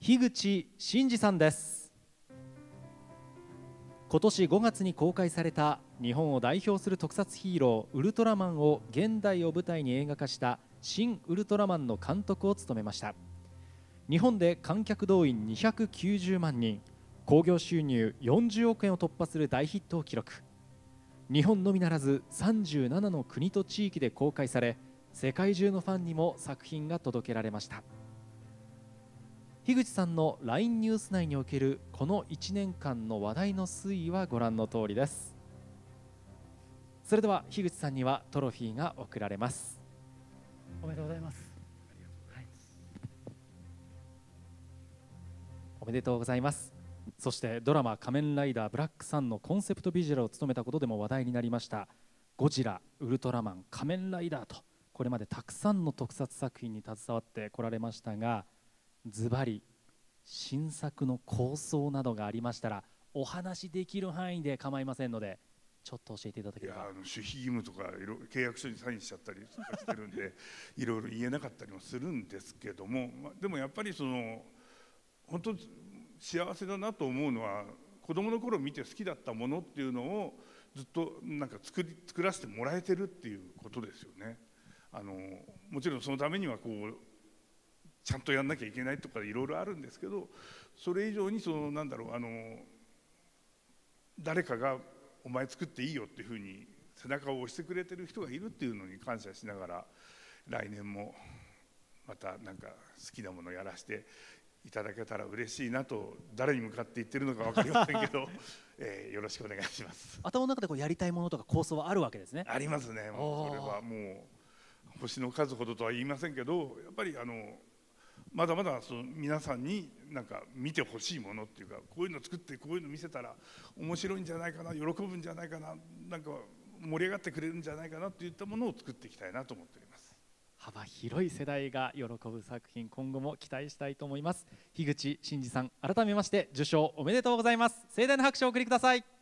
樋口真嗣さんです。今年5月に公開された日本を代表する特撮ヒーローウルトラマンを現代を舞台に映画化した新ウルトラマンの監督を務めました。日本で観客動員290万人、興行収入40億円を突破する大ヒットを記録。日本のみならず37の国と地域で公開され、世界中のファンにも作品が届けられました。樋口さんの LINE ニュース内におけるこの1年間の話題の推移はご覧の通りです。それでは樋口さんにはトロフィーが贈られます。 おめでとうございます。はい、 おめでとうございます。そしてドラマ「仮面ライダーブラックサン」のコンセプトビジュアルを務めたことでも話題になりましたゴジラ、ウルトラマン、仮面ライダーとこれまでたくさんの特撮作品に携わってこられましたが、ズバリ新作の構想などがありましたらお話しできる範囲で構いませんのでちょっと教えていただければ。 守秘義務とか契約書にサインしちゃったりとかしてるんでいろいろ言えなかったりもするんですけども、でもやっぱり本当幸せだなと思うのは子供の頃見て好きだったものっていうのをずっとなんか作らせてもらえてるっていうことですよね。もちろんそのためにはちゃんとやんなきゃいけないとかいろいろあるんですけど、それ以上になんだろう、誰かがお前作っていいよっていうふうに背中を押してくれてる人がいるっていうのに感謝しながら、来年もまたなんか好きなものをやらせていただけたら嬉しいなと、誰に向かって言ってるのか分かりませんけどよろしくお願いします。 頭の中でやりたいものとか構想はあるわけですね。 ありますね。もうそれはもう星の数ほどとは言いませんけど、やっぱりまだまだ皆さんになんか見てほしいものっていうか、こういうの作ってこういうの見せたら面白いんじゃないかな、喜ぶんじゃないかな、なんか盛り上がってくれるんじゃないかなといったものを作っていきたいなと思っております。 幅広い世代が喜ぶ作品、今後も期待したいと思います。樋口真嗣さん、改めまして受賞おめでとうございます。盛大な拍手をお送りください。